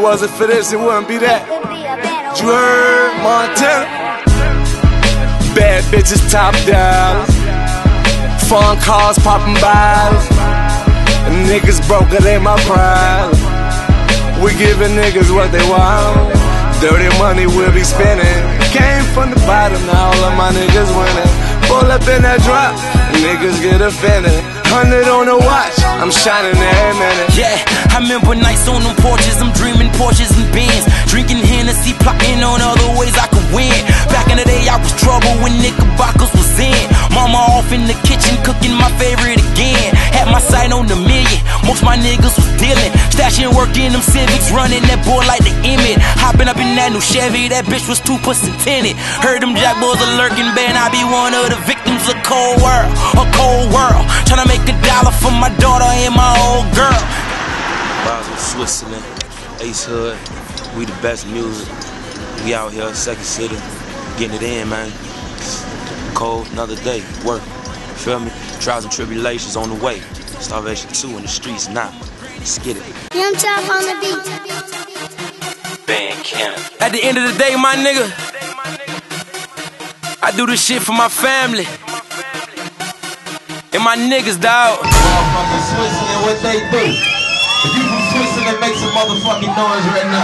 wasn't for this, it wouldn't be that. You heard Montana? Bad bitches top down, phone calls popping bottles. Niggas broke, it ain't my problem. We giving niggas what they want. Dirty money we'll be spending. Came from the bottom, now all of my niggas winning. Pull up in that drop, niggas get offended. 100 on the watch, I'm shining every minute. Yeah, I remember nights on them porches, I'm dreaming Porsches and Benz, drinking Hennessy, plotting on other ways I could win. Back in the day I was trouble when Knickerbockers was in. Mama off in the kitchen cooking my favorite again. Had my sight on the million, most my niggas was dealing. Stashing work in them Civics, running that boy like the Emmett. Hopping up in that new Chevy, that bitch was 2% tinted. Heard them jack boys are lurking, man, I be one of the victims of cold world. A cold world, tryna make $1 for my daughter and my old girl. Basel, Switzerland, Ace Hood, we the best music. We out here, Second City, getting it in, man. Cold, another day, work. Feel me? Trials and tribulations on the way. Starvation 2 in the streets now. Let's get it. Young Chop on the beat. Band Cannon. At the end of the day, my nigga, I do this shit for my family. And my niggas, dawg. Motherfucking Switzerland, what they do? If you from Switzerland, make some motherfucking noise right now.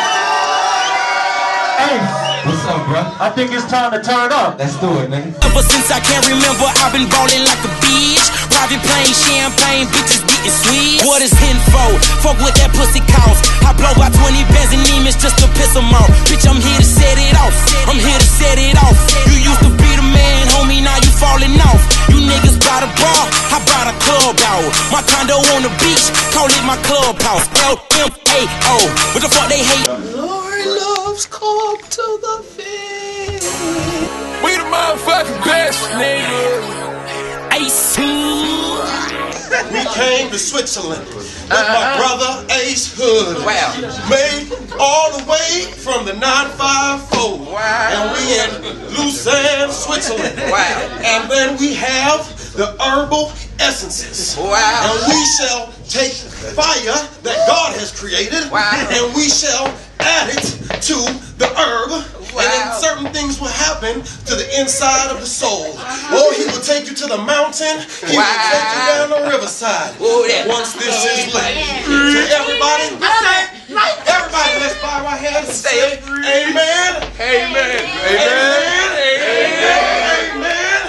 Hey, what's up, bro? I think it's time to turn up. Let's do it, nigga. Ever since I can remember, I've been ballin' like a bitch. Private plane, champagne, bitches getting sweet. What is info? Fuck what that pussy cost. I blow by 20 bands and demons just to piss them off. Bitch, I'm here to set it off. I'm here to set it off. You used to be the man, homie, now you falling off. You niggas bought a bar, I brought a club out. My condo on the beach, call it my clubhouse. LMAO, what the fuck they hate? Lord loves come to the field. We the motherfucking best, nigga. Ace. We came to Switzerland with my brother Ace Hood. Wow. Made all the way from the 954. Wow. And we in Lucerne, Switzerland. Wow. And then we have the herbal essences. Wow. And we shall take fire that God has created. Wow. And we shall add it to the herb. Wow. And then certain things will happen to the inside of the soul. Or he will take you to the mountain. He will take you down the riverside. Once this is lit. So everybody, let's bow our heads and say amen. Amen. Amen. Amen.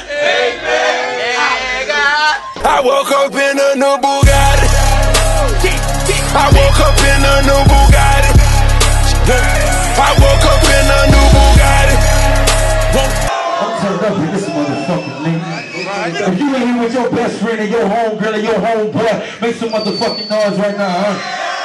Amen. I woke up in a new Bugatti. I woke up in a new Bugatti. I woke up in a new Bugatti. I'm turned up in this motherfucking nigga. If you ain't here with your best friend and your homegirl and your homeboy, make some motherfucking noise right now, huh?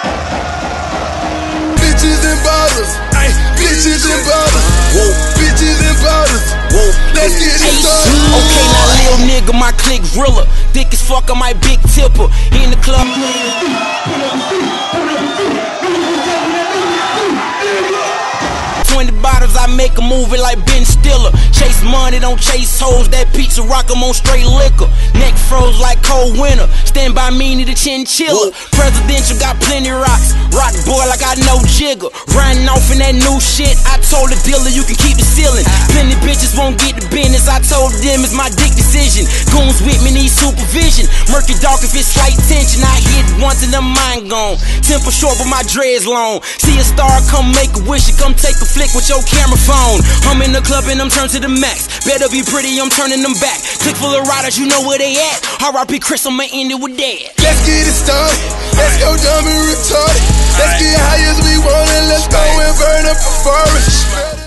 Bitches and bottles. Bitches and bottles. Bitches and bottles. Let's get it started. Okay, now little nigga, my click realer. Thick as fuck on my big tipper. In the club. 20 bottles, I make a movie like Ben Stiller. Chase money, don't chase hoes. That pizza rock 'em on straight liquor. Neck froze like cold winter. Stand by me, need a chinchilla. Presidential got plenty rocks. Rock boy like I know Jigger. Riding off in that new shit. I told the dealer you can keep the ceiling. Plenty bitches won't get the business. I told them it's my dick decision. Goons with me need supervision. Murky dark if it's slight tension. I hit once and the mind gone. Temper short but my dreads long. See a star, come make a wish. Come take a flick with your camera phone. I'm in the club and I'm turned to the max. Better be pretty, I'm turning them back. Click full of riders, you know where they at. R.I.P. Chris, I'ma end it with that. Let's get it started. Let's go dumb and retarded. Let's get high as we want and let's go and burn up the forest.